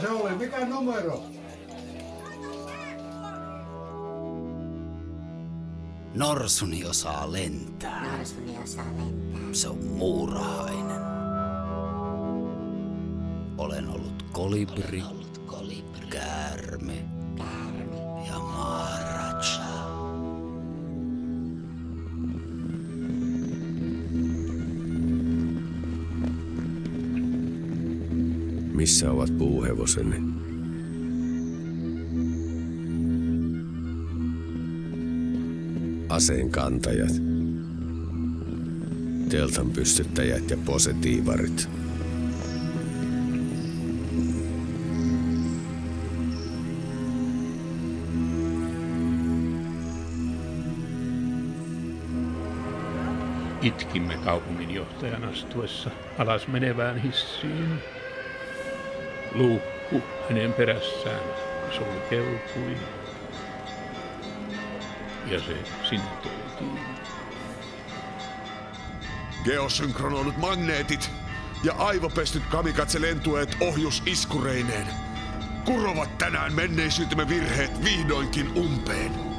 se oli? Mikä numero? Norsuni osaa lentää. Norsuni osaa lentää. Se on muurahainen. Olen ollut kolibri, käärme ja maharaja. Missä ovat puuhevosenne? Aseenkantajat, teltan pystyttäjät ja posetiivarit. Itkimme kaupunginjohtajan astuessa alas menevään hissiin. Luukku hänen perässään sulkeutui ja se sinetöitiin. Geosynkronoidut magneetit ja aivopestyt kamikatse-lentueet ohjusiskureineen kurovat tänään menneisyytemme virheet vihdoinkin umpeen.